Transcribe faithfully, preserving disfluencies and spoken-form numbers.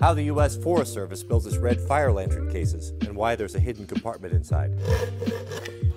how the U S Forest Service builds its red fire lantern cases, and why there's a hidden compartment inside.